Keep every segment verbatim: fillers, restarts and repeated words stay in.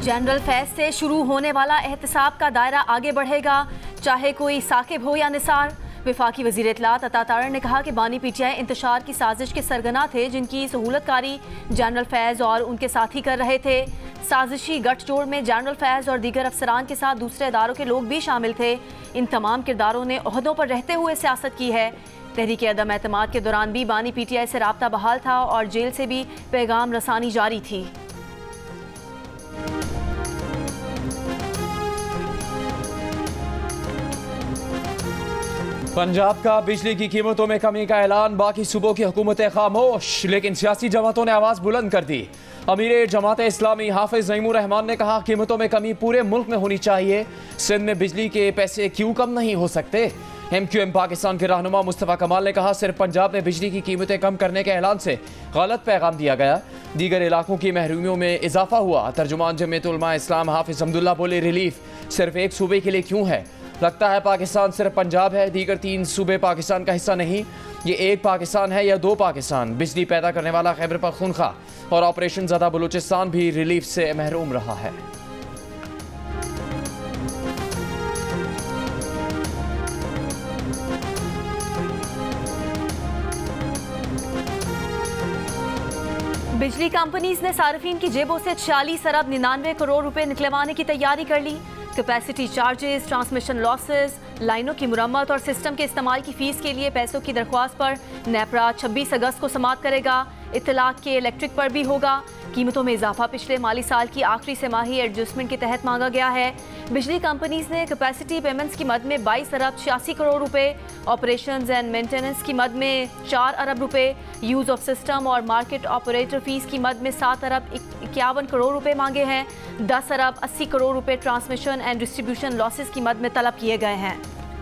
General Faiz से शुरू होने वाला एहतसाब का दायरा आगे बढ़ेगा, चाहे कोई साकिब हो या निसार। वफाकी वज़ीर इत्तलात अता तारड़ ने कहा कि बानी पीटीआई इंतशार की साजिश के सरगना थे, जिनकी सहूलतकारी जनरल फैज़ और उनके साथी कर रहे थे। साजिशी गठजोड़ में जनरल फैज़ और दीगर अफसरान के साथ दूसरे इदारों के लोग भी शामिल थे। इन तमाम किरदारों ने ओहदों पर रहते हुए सियासत की है। तहरीक अदम एतमाद के दौरान भी बानी पीटीआई से राब्ता बहाल था और जेल से भी पैगाम रसानी जारी थी। पंजाब का बिजली की कीमतों में कमी का ऐलान, बाकी सूबों की हुकूमतें खामोश, लेकिन सियासी जमातों ने आवाज़ बुलंद कर दी। अमीर जमात इस्लामी हाफिज नईमुर रहमान ने कहा, कीमतों में कमी पूरे मुल्क में होनी चाहिए, सिंध में बिजली के पैसे क्यों कम नहीं हो सकते। एम क्यू एम पाकिस्तान के रहनुमा मुस्तफ़ा कमाल ने कहा, सिर्फ पंजाब में बिजली की कीमतें कम करने के ऐलान से गलत पैगाम दिया गया, दीगर इलाकों की महरूमियों में इजाफा हुआ। तर्जुमान जमीयत उलमा इस्लाम हाफिज अब्दुल्ला बोले, रिलीफ सिर्फ एक सूबे के लिए क्यों है, लगता है पाकिस्तान सिर्फ पंजाब है, दीगर तीन सूबे पाकिस्तान का हिस्सा नहीं। ये एक पाकिस्तान है या दो पाकिस्तान। बिजली पैदा करने वाला खैबर पख्तूनख्वा और ऑपरेशन ज़दा बलूचिस्तान भी रिलीफ से महरूम रहा है। बिजली कंपनीज ने सार्फिन की जेबों से छियालीस अरब निन्यानवे करोड़ रुपए निकलवाने की तैयारी कर ली। कैपेसिटी चार्जेस, ट्रांसमिशन लॉसेस, लाइनों की मुरम्मत और सिस्टम के इस्तेमाल की फीस के लिए पैसों की दरख्वास्त पर नेपरा छब्बीस अगस्त को समाअत करेगा। इत्तलाक के इलेक्ट्रिक पर भी होगा। कीमतों में इजाफा पिछले माली साल की आखिरी तिमाही एडजस्टमेंट के तहत मांगा गया है। बिजली कंपनीज ने कैपेसिटी पेमेंट्स की मद में बाईस अरब छियासी करोड़ रुपए, ऑपरेशंस एंड मेंटेनेंस की मद में चार अरब रुपए, यूज़ ऑफ सिस्टम और मार्केट ऑपरेटर फीस की मद में सात अरब इक्यावन करोड़ रुपए मांगे हैं। दस अरब अस्सी करोड़ रुपए ट्रांसमिशन एंड डिस्ट्रीब्यूशन लॉसेस की मद में तलब किए गए हैं।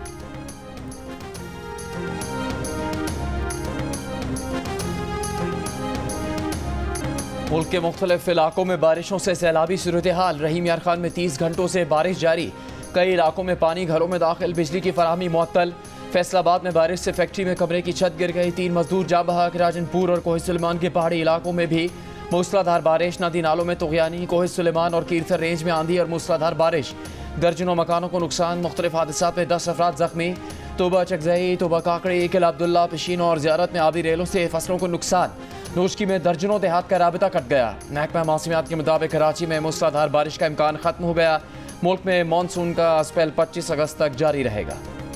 मुल्क के मुख्तलिफ इलाकों में बारिशों से सैलाबी सूरत हाल। रहीम यार खान में तीस घंटों से बारिश जारी, कई इलाकों में पानी घरों में दाखिल, बिजली की फराहमी मुअत्तल। फैसलाबाद में बारिश से फैक्ट्री में कमरे की छत गिर गई, तीन मजदूर जाँ बहक। राजनपुर और कोह सुलेमान के पहाड़ी इलाकों में भी मूसलाधार बारिश, नदी नालों में तुगयानी। कोह सुलेमान और कीरथर रेंज में आंधी और मूसलाधार बारिश, दर्जनों मकानों को नुकसान। मुख्तलिफ हादसात में दस अफराद जख्मी। तोबा चकजई, तोबा काकड़ी, किला अब्दुल्ला, पिशीन और ज़ियारत में आबी रेलों से फसलों को नुकसान। नोशकी में दर्जनों देहात का राबिता कट गया। महकमा मौसमियात के मुताबिक कराची में मूसलाधार बारिश का इम्कान खत्म हो गया। मुल्क में मानसून का स्पेल पच्चीस अगस्त तक जारी रहेगा।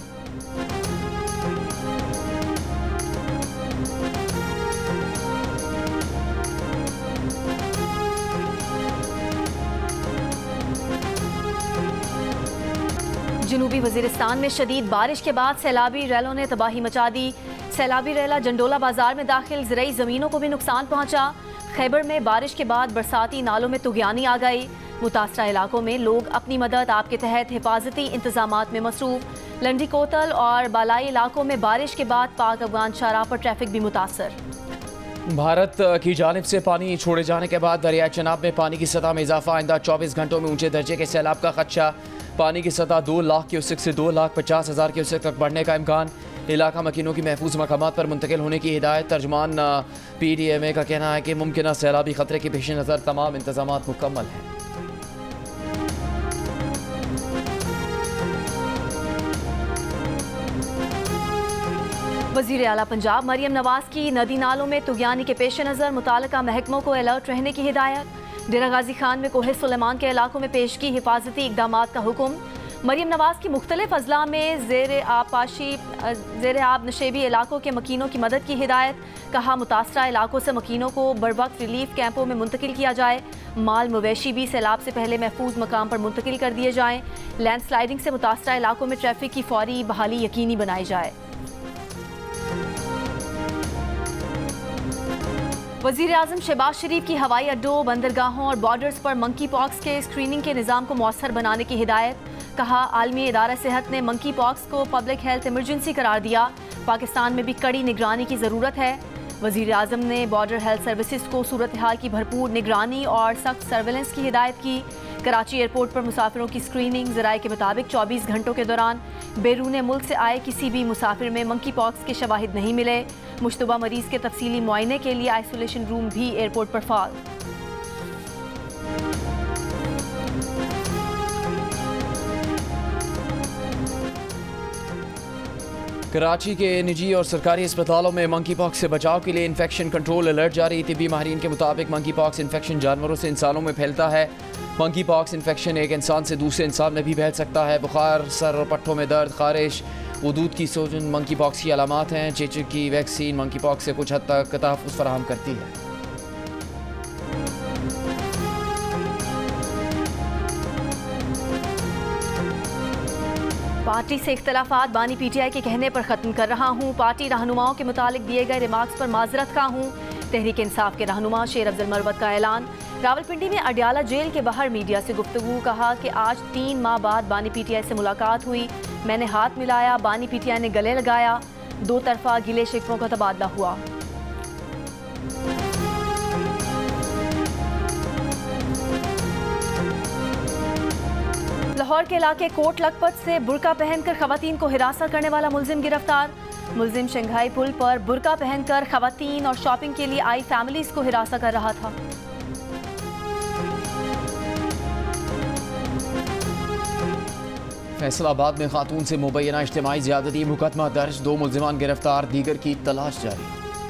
जनूबी वजीरिस्तान में शदीद बारिश के बाद सैलाबी रैलों ने तबाही मचा दी। सैलाबी रैला जंडोला बाजार में दाखिल, ज़रई ज़मीनों को भी नुकसान पहुंचा। खैबर में बारिश के बाद बरसाती नालों में तुगयानी आ गई। मुतासरा इलाकों में लोग अपनी मदद आपके तहत हिफाजती इंतजामात में मसरूफ। लंडी कोतल और बालाई इलाकों में बारिश के बाद पाक अफगान शाहराह पर ट्रैफिक भी मुतासर। भारत की जानिब से पानी छोड़े जाने के बाद दरिया चनाब में पानी की सतह में इजाफा। आइंदा चौबीस घंटों में ऊंचे दर्जे के सैलाब का खदशा। पानी की सतह दो लाख क्यूसेक से दो लाख पचास हज़ार क्यूसेक तक बढ़ने का इम्कान। इलाका मकीनों की महफूज मकामात पर मुंतकिल होने की हिदायत। तर्जमान पी डी एम ए का कहना है कि मुमकिन सैलाबी खतरे के पेश नज़र तमाम इंतजाम मुकम्मल हैं। वज़ीर आला पंजाब मरियम नवाज की नदी नालों में तुगयानी के पेश नज़र मुतालिका महकमों को अलर्ट रहने की हिदायत। डेरा गाजी खान में कोह सुलेमान के इलाकों में पेश की हिफाजती इकदामात का हुक्म। मरियम नवाज की मुख्तलिफ अजला में ज़ेर आब पाशी ज़ेर आब नशेबी इलाकों के मकीनों की मदद की हिदायत। कहा, मुतासरा इलाकों से मकीनों को बरवक्त रिलीफ कैंपों में मुंतकिल किया जाए। माल मवेशी भी सैलाब से पहले महफूज मकाम पर मुंतकिल कर दिए जाएँ। लैंड स्लाइडिंग से मुतासरा इलाकों में ट्रैफिक की फौरी बहाली यकीनी बनाई जाए। वज़ीर आज़म शहबाज शरीफ की हवाई अड्डों, बंदरगाहों और बॉर्डर्स पर मंकी पॉक्स के स्क्रीनिंग के निज़ाम को मौसर बनाने की हिदायत। कहा, आलमी इदारा सेहत ने मंकी पॉक्स को पब्लिक हेल्थ इमरजेंसी करार दिया। पाकिस्तान में भी कड़ी निगरानी की ज़रूरत है। वज़ीर आज़म ने बॉर्डर हेल्थ सर्विसेज को सूरत हाल की भरपूर निगरानी और सख्त सर्वेलेंस की हिदायत की। कराची एयरपोर्ट पर मुसाफिरों की स्क्रीनिंग। ज़राए के मुताबिक चौबीस घंटों के दौरान बैरून मुल्क से आए किसी भी मुसाफिर में मंकी पॉक्स के शवाहिद नहीं मिले। मुश्तबा मरीज़ के तफसीली मुआयने के लिए आइसोलेशन रूम भी एयरपोर्ट पर फाल। कराची के निजी और सरकारी अस्पतालों में मंकी पॉक्स से बचाव के लिए इन्फेक्शन कंट्रोल अलर्ट जारी। तिब्बी माहिरीन के मुताबिक मंकी पॉक्स इन्फेक्शन जानवरों से इंसानों में फैलता है। मंकी पॉक्स इन्फेक्शन एक इंसान से दूसरे इंसान में भी फैल सकता है। बुखार, सर और पट्टों में दर्द, खारिश, वदूद की सोजन मंकी पॉक्स की अलामात हैं। चेचक की वैक्सीन मंकी पॉक्स से कुछ हद तक तहफ़्फ़ुज़ फराहम करती है। पार्टी से इख्तलाफात बानी पीटीआई के कहने पर ख़त्म कर रहा हूँ। पार्टी रहनुमाओं के मुतालिक दिए गए रिमार्क्स पर माजरत का हूँ। तहरीक इंसाफ के रहनुमा शेर अफजल मरवत का ऐलान। रावलपिंडी में अडियाला जेल के बाहर मीडिया से गुफ्तगू। कहा कि आज तीन माह बाद बानी पीटीआई से मुलाकात हुई। मैंने हाथ मिलाया, बानी पीटीआई ने गले लगाया। दो तरफा गिले शिकवों का तबादला हुआ। लाहौर के इलाके कोट लखपत से बुरका पहनकर खवातीन को हिरासत करने वाला मुलजिम गिरफ्तार। मुलजिम शंघाई पुल पर बुरका पहनकर खवातीन और शॉपिंग के लिए आई फैमिलीज को हिरासत कर रहा था। फैसलाबाद में खातून से मुबैना इज्तिमाई ज़्यादती मुकदमा दर्ज। दो मुलजिमान गिरफ्तार, दीगर की तलाश जारी।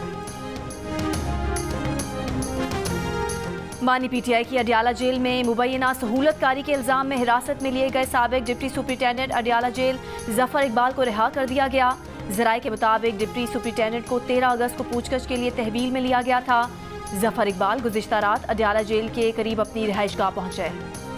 बानी पीटीआई की अडियाला जेल में मुबैना सहूलतकारी के इल्जाम में हिरासत में लिए गए साबिक deputy superintendent Adiala jail Zafar Iqbal को रिहा कर दिया गया। जराये के मुताबिक डिप्टी सुपरिटेंडेंट को तेरह अगस्त को पूछताछ के लिए तहवील में लिया गया था। जफर इकबाल गुज़िश्ता रात अडियाला जेल के करीब अपनी रिहाइशगाह पहुंचे।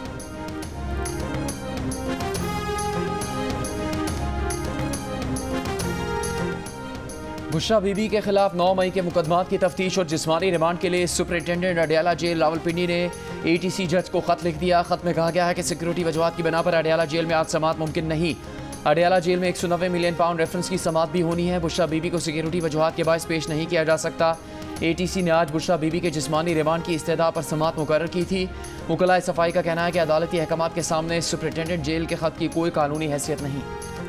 बुशरा बीबी के खिलाफ नौ मई के मुकदमात की तफ्तीश और जिस्मानी रिमांड के लिए सुपरिटेंडेंट अडियाला जेल रावलपिंडी ने एटीसी जज को खत लिख दिया। खत में कहा गया है कि सिक्योरिटी वजूहात की बिना पर अडियाला जेल में आज समात मुमकिन नहीं। अडियाला जेल में एक सौ नब्बे मिलियन पाउंड रेफरेंस की समात भी होनी है। बुशरा बीबी को सिक्योरिटी वजूहात के बायस पेश नहीं किया जा सकता। एटीसी ने आज बुशरा बीबी के जिस्मानी रिमांड की इस्तेदा पर समात मुकर्रर की थी। वकलाए सफाई का कहना है कि अदालती अहकामात के सामने सुपरिटेंडेंट जेल के खत की कोई कानूनी हैसियत नहीं।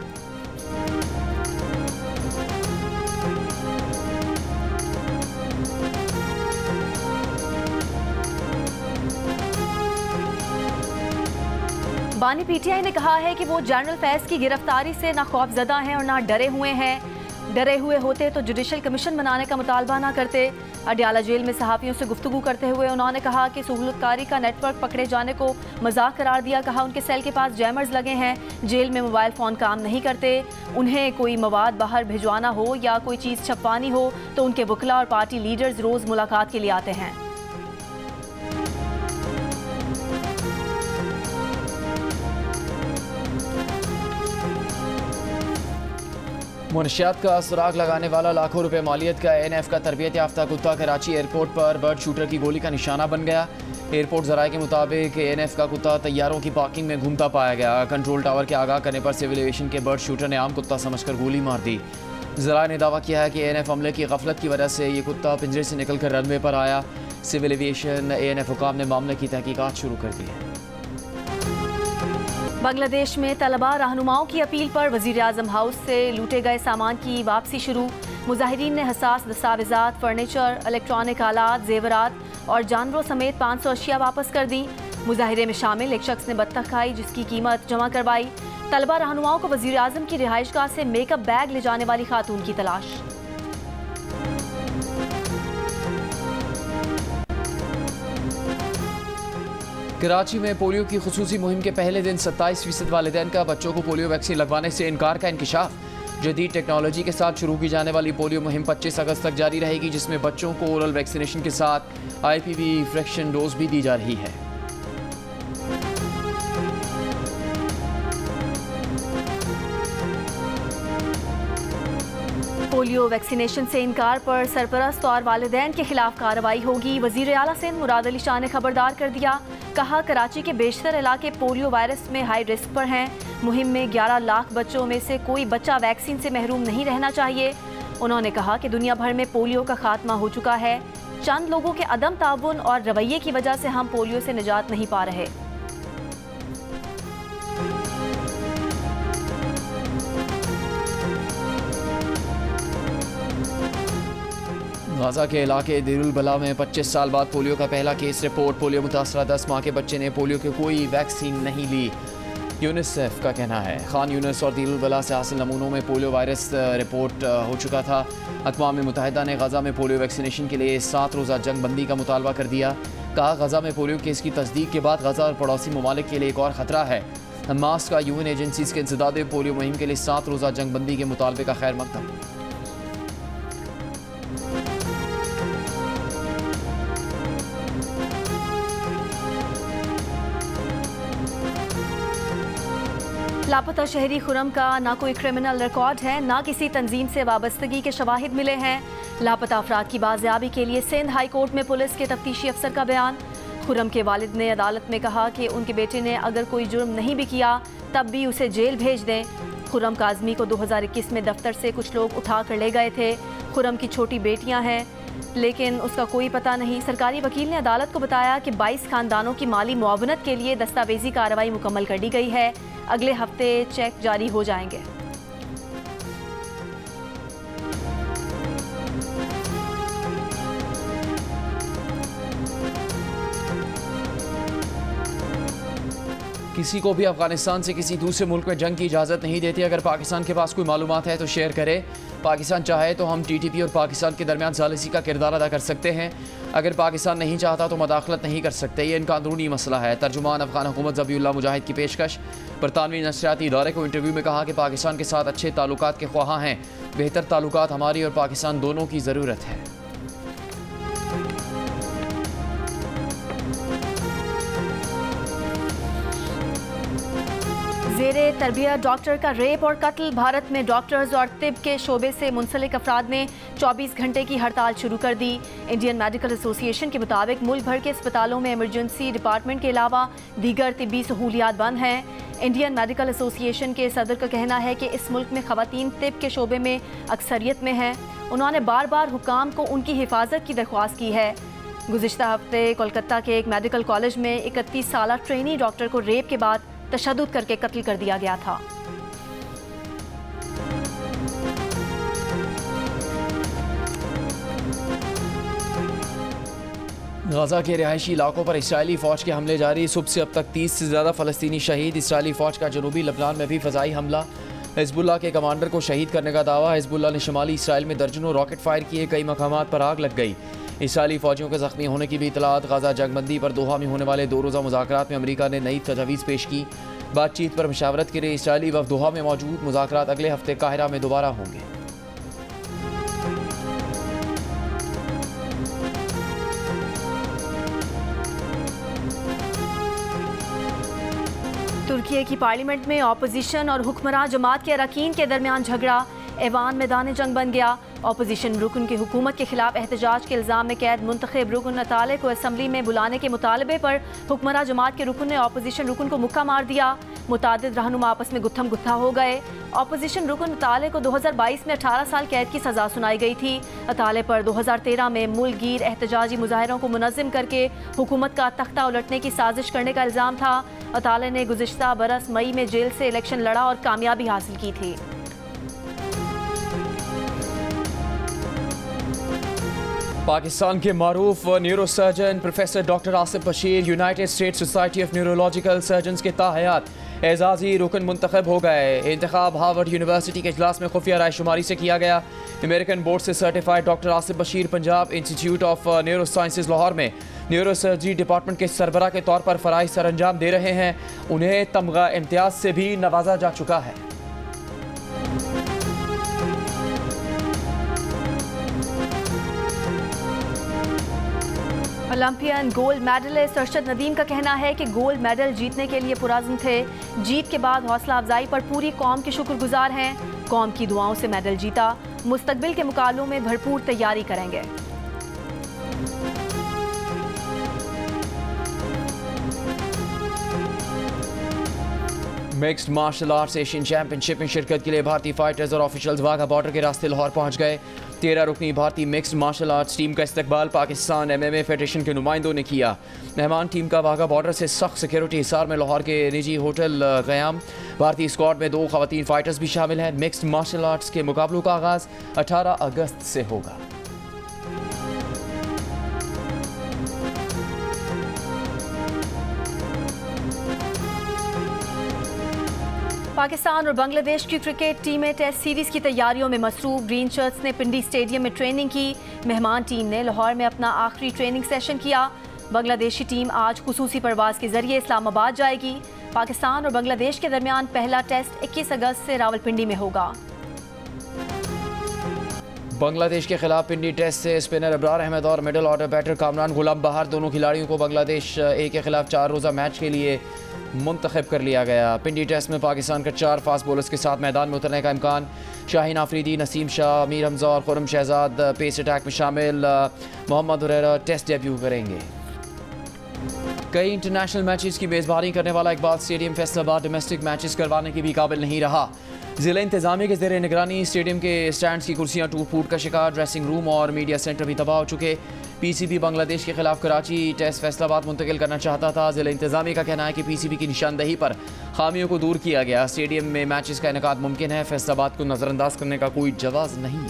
बानी पीटीआई ने कहा है कि वो जनरल फैज की गिरफ्तारी से ना खौफजदा हैं और ना डरे हुए हैं। डरे हुए होते तो जुडिशल कमीशन बनाने का मुतालबा ना करते। अडियाला जेल में सहाफ़ियों से गुफ्तगू करते हुए उन्होंने कहा कि सहूलतकारी का नेटवर्क पकड़े जाने को मजाक करार दिया। कहा उनके सेल के पास जैमर्स लगे हैं। जेल में मोबाइल फ़ोन काम नहीं करते। उन्हें कोई मवाद बाहर भिजवाना हो या कोई चीज़ छपवानी हो तो उनके वकला और पार्टी लीडर्स रोज़ मुलाकात के लिए आते हैं। मुनशियात का सुराग लगाने वाला लाखों रुपए मालियत का एन एफ का तरबियत याफ्ता कुत्ता कराची एयरपोर्ट पर बर्ड शूटर की गोली का निशाना बन गया। एयरपोर्ट ज़राए के मुताबिक एन एफ का कुत्ता तैयारों की पार्किंग में घूमता पाया गया। कंट्रोल टावर के आगाह करने पर सिविल एविएशन के बर्ड शूटर ने आम कुत्ता समझकर गोली मार दी। ज़राए ने दावा किया है कि एन एफ हमले की गफलत की वजह से ये कुत्ता पिंजरे से निकलकर रनवे पर आया। Civil aviation A N F हुकाम ने मामले की तहकीकात शुरू कर दी है। बांग्लादेश में तलबा रहनुमाओं की अपील पर वज़ीर आज़म हाउस से लूटे गए सामान की वापसी शुरू। मुजाहिरीन ने हसास दस्तावेज़ात, फर्नीचर, इलेक्ट्रॉनिक आलात, जेवरात और जानवरों समेत पाँच सौ अशिया वापस कर दी। मुजाहिरे में शामिल एक शख्स ने बत्तख खाई जिसकी कीमत जमा करवाई। तलबा रहनुमाओं को वज़ीर आज़म की रिहाइशगाह से मेकअप बैग ले जाने वाली खातून की तलाश। कराची में पोलियो की खुसूसी मुहिम के पहले दिन सत्ताईस फीसद वालिदैन का बच्चों को पोलियो वैक्सीन लगवाने से इनकार का इंकिशाफ। जदीद टेक्नोलॉजी के साथ शुरू की जाने वाली पोलियो मुहिम पच्चीस अगस्त तक जारी रहेगी, जिसमें बच्चों को ओरल वैक्सीनेशन के साथ I P V fraction dose भी दी जा रही है। पोलियो वैक्सीनेशन से इनकार पर सरपरस्त और वालिदैन के खिलाफ कार्रवाई होगी। वज़ीर आला सिंध मुराद अली शाह ने खबरदार कर दिया। कहा कराची के बेशतर इलाके पोलियो वायरस में हाई रिस्क पर हैं। मुहिम में ग्यारह लाख बच्चों में से कोई बच्चा वैक्सीन से महरूम नहीं रहना चाहिए। उन्होंने कहा कि दुनिया भर में पोलियो का खात्मा हो चुका है। चंद लोगों के अदम ताउन और रवैये की वजह से हम पोलियो से निजात नहीं पा रहे। गाजा के इलाके देरुल बला में पच्चीस साल बाद पोलियो का पहला केस रिपोर्ट। पोलियो मुतासरा दस माह के बच्चे ने पोलियो की कोई वैक्सीन नहीं ली। यूनिसेफ का कहना है। खान यूनिस और दीरुल बला से हासिल नमूनों में पोलियो वायरस रिपोर्ट हो चुका था। अक़वाम मुत्तहिदा ने गज़ा में पोलियो वैक्सीनेशन के लिए सात रोज़ा जंग बंदी का मुतालबा कर दिया। कहा गज़ा में पोलियो केस की तस्दीक के बाद गज़ा और पड़ोसी ममालिक के लिए एक और ख़तरा है। हमास का यूएन एजेंसीज़ के इंसदाद पोलियो मुहिम के लिए सात रोज़ा जंग बंदी के मुतालबे का खैर मकदम। लापता शहरी खुरम का ना कोई क्रिमिनल रिकॉर्ड है, ना किसी तंजीम से वाबस्तगी के शवाहिद मिले हैं। लापता अफराद की बाजियाबी के लिए सिंध हाई कोर्ट में पुलिस के तफ्तीशी अफसर का बयान। खुरम के वालिद ने अदालत में कहा कि उनके बेटे ने अगर कोई जुर्म नहीं भी किया तब भी उसे जेल भेज दें। खुरम काज़मी को दो हज़ार इक्कीस में दफ्तर से कुछ लोग उठा कर ले गए थे। खुरम की छोटी बेटियां हैं लेकिन उसका कोई पता नहीं। सरकारी वकील ने अदालत को बताया कि बाईस खानदानों की माली मुआवनत के लिए दस्तावेजी कार्रवाई मुकम्मल कर दी गई है। अगले हफ्ते चेक जारी हो जाएंगे। किसी को भी अफगानिस्तान से किसी दूसरे मुल्क में जंग की इजाज़त नहीं देती। अगर पाकिस्तान के पास कोई मालूमात है तो शेयर करे। पाकिस्तान चाहे तो हम टी टी पी और पाकिस्तान के दरमियान सालिसी का किरदार अदा कर सकते हैं। अगर पाकिस्तान नहीं चाहता तो मदाखलत नहीं कर सकते। ये इनका अंदरूनी मसला है। तर्जुमान अफगान हुकूमत ज़बीउल्लाह मुजाहिद की पेशकश। बरतानवी नशरियाती इदारे को इंटरव्यू में कहा कि पाकिस्तान के साथ अच्छे ताल्लुकात के ख्वाहां हैं। बेहतर ताल्लुकात हमारी और पाकिस्तान दोनों की ज़रूरत है। ज़ेरे तरबियत डॉक्टर का रेप और कत्ल। भारत में डॉक्टर्स और तिब के शोबे से मुंसलिक अफराद ने चौबीस घंटे की हड़ताल शुरू कर दी। इंडियन मेडिकल एसोसिएशन के मुताबिक मुल्क भर के अस्पतालों में इमरजेंसी डिपार्टमेंट के अलावा दीगर तिब्बी सहूलियात बंद हैं। इंडियन मेडिकल एसोसिएशन के सदर का कहना है कि इस मुल्क में ख़वातीन तिब के शोबे में अक्सरियत में हैं। उन्होंने बार बार हुकाम को उनकी हिफाजत की दरख्वास्त की है। गुज़िश्ता हफ्ते कोलकाता के एक मेडिकल कॉलेज में इकतीस साल ट्रेनी डॉक्टर को रेप के बाद तशद्दुद करके कत्ल कर दिया गया था। गाज़ा के रिहायशी इलाकों पर इसराइली फ़ौज के हमले जारी। सुबह से अब तक तीस से ज़्यादा फ़लस्तीनी शहीद। इसराइली फ़ौज का जनूबी लबनान में भी फ़ज़ाई हमला। हिज़्बुल्लाह के कमांडर को शहीद करने का दावा। हिज़्बुल्लाह ने शुमाली इसराइल में दर्जनों रॉकेट फायर किए। कई मकामात पर आग लग गई। इसराइली फ़ौजियों के ज़ख्मी होने की भी इतलात। गाज़ा जंगबंदी पर दोहा में होने वाले दो रोज़ा मुज़ाकरात में अमरीका ने नई तजावीज़ पेश की। बातचीत पर मशावरत के लिए इसराइली वफ़द दोहा में मौजूद। मुज़ाकरात अगले हफ्ते काहिरा में दोबारा होंगे। तुर्की की पार्लियामेंट में अपोजिशन और हुक्मरान जमात के अरकान के दरमियान झगड़ा। ऐवान मैदान जंग बन गया। अपोजिशन रुकन की हुकूमत के खिलाफ एहतजाज के इल्ज़ाम में कैद मुंतखब रुकन अताले को असम्बली में बुलाने के मुतालबे पर हुक्मरान जमात के रुकन ने अपोजिशन रुकन को मुक्का मार दिया। मुतादिद रहनुमा आपस में गुत्थम गुत्था हो गए। अपोजिशन रुकन अताले को दो हज़ार बाईस में अठारह साल कैद की सज़ा सुनाई गई थी। अताले पर दो हज़ार तेरह में मुल्कगीर एहतजाजी मुजाहिरों को मुनज़्ज़म करके हुकूमत का तख्ता उलटने की साजिश करने का इल्ज़ाम था। अताले ने गुज़िश्ता बरस मई में जेल से इलेक्शन लड़ा और कामयाबी हासिल की थी। पाकिस्तान के मारूफ neuro surgeon professor doctor Asif Bashir United States society of neurological surgeons के ताहयात एजाजी रुकन मुंतखब हो गए। इंतखाब हार्वर्ड यूनिवर्सिटी के इजलास में खुफिया रायशुमारी से किया गया। अमेरिकन बोर्ड से certified doctor Asif Bashir Punjab institute of neuro sciences Lahore में न्यूरो सर्जरी डिपार्टमेंट के सरबरा के तौर पर फ़राइज़ सर अंजाम दे रहे हैं। उन्हें तमगा इम्तियाज़ से भी नवाजा जा चुका है। Olympian gold medalist Arshad Nadeem का कहना है कि गोल्ड मेडल जीतने के लिए पुरअज़्म थे। जीत के बाद हौसला अफजाई पर पूरी कौम के शुक्रगुजार हैं। कौम की दुआओं से मेडल जीता। मुस्तकबिल के मुकाबलों में भरपूर तैयारी करेंगे। Mixed martial arts Asian championship में शिरकत के लिए भारतीय फाइटर्स और ऑफिशियल्स वाघा बॉर्डर के रास्ते लाहौर पहुंच गए। तेरह रुकनी भारतीय मिक्स्ड मार्शल आर्ट्स टीम का इस्तकबाल Pakistan M M A federation के नुमाइंदों ने किया। मेहमान टीम का वाघा बॉर्डर से सख्त सिक्योरिटी हिसार में लाहौर के निजी होटल क़याम। भारतीय स्क्वाड में दो खवातीन फाइटर्स भी शामिल हैं। मिक्स्ड मार्शल आर्ट्स के मुकाबलों का आगाज़ अठारह अगस्त से होगा। पाकिस्तान और बांग्लादेश की क्रिकेट टीमें टेस्ट सीरीज की तैयारियों में मसरूफ। ग्रीन शर्ट्स ने पिंडी स्टेडियम में ट्रेनिंग की। मेहमान टीम ने लाहौर में अपना आखिरी ट्रेनिंग सेशन किया। बांग्लादेशी टीम आज खुसूसी परवाज के जरिए इस्लामाबाद जाएगी। पाकिस्तान और बांग्लादेश के दरमियान पहला टेस्ट इक्कीस अगस्त से रावलपिंडी में होगा। बांग्लादेश के खिलाफ पिंडी टेस्ट से स्पिनर अबरार अहमद और middle order batter Kamran Ghulam बहार दोनों खिलाड़ियों को बांग्लादेश ए के खिलाफ चार रोज़ा मैच के लिए मुंतखब कर लिया गया। पिंडी टेस्ट में पाकिस्तान का चार फास्ट बॉलर्स के साथ मैदान में उतरने का इम्कान। शाहीन आफरीदी, नसीम शाह, अमीर हमजा और खुरम शहजाद पेस अटैक में शामिल। मोहम्मद हुरैरा टेस्ट डेब्यू करेंगे। कई इंटरनेशनल मैचेस की मेज़बानी करने वाला Iqbal stadium Faisalabad domestic matches करवाने के भी काबिल नहीं रहा। ज़िला इंतज़ामिया के ज़ेरे निगरानी स्टेडियम के स्टैंड्स की कुर्सियाँ टूट फूट का शिकार। ड्रेसिंग रूम और मीडिया सेंटर भी तबाह हो चुके। पीसीबी बांग्लादेश के खिलाफ कराची टेस्ट फैसलाबाद मुंतकिल करना चाहता था। ज़िला इंतज़ामिया का कहना है कि पीसीबी की निशानदही पर खामियों को दूर किया गया। स्टेडियम में मैचेस का इनेकाद मुमकिन है। फैसलाबाद को नज़रअंदाज करने का कोई जवाज़ नहीं।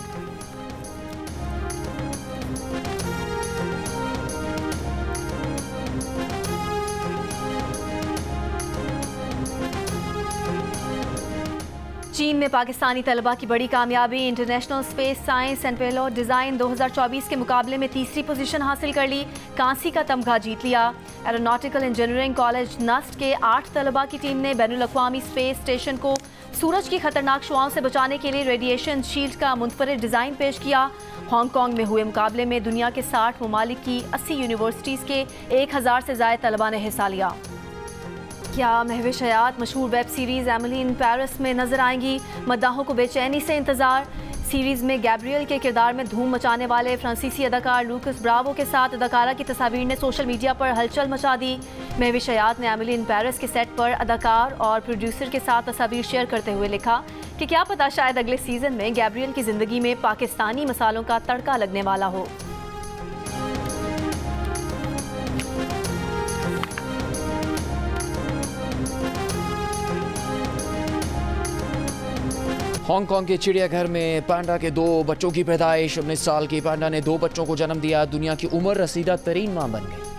चीन में पाकिस्तानी तलबा की बड़ी कामयाबी। International space science and payload design दो हज़ार चौबीस के मुकाबले में तीसरी पोजीशन हासिल कर ली। कांसी का तमगा जीत लिया। एरोनॉटिकल इंजीनियरिंग कॉलेज नस्ट के आठ तलबा की टीम ने बैनुल-अक़वामी स्पेस स्टेशन को सूरज की खतरनाक शुआओं से बचाने के लिए रेडिएशन शील्ड का मुनफरिद डिज़ाइन पेश किया। हांगकांग में हुए मुकाबले में दुनिया के साठ ममालिक की अस्सी यूनिवर्सिटीज़ के एक हज़ार से ज़ायद तलबा ने हिस्सा लिया। क्या महविश हयात मशहूर web series Emily in Paris में नजर आएंगी? मद्दाहों को बेचैनी से इंतजार। सीरीज़ में गैब्रियल के किरदार में धूम मचाने वाले फ्रांसीसी अदाकार लूकस ब्रावो के साथ अदाकारा की तस्वीर ने सोशल मीडिया पर हलचल मचा दी। महविश हयात ने एमिली इन पेरिस के सेट पर अदाकार और प्रोड्यूसर के साथ तस्वीर शेयर करते हुए लिखा कि क्या पता शायद अगले सीज़न में गैब्रियल की ज़िंदगी में पाकिस्तानी मसालों का तड़का लगने वाला हो। हांगकांग के चिड़ियाघर में पांडा के दो बच्चों की पैदाइश। उन्नीस साल की पांडा ने दो बच्चों को जन्म दिया। दुनिया की उम्र रसीदा तरीन मां बन गई।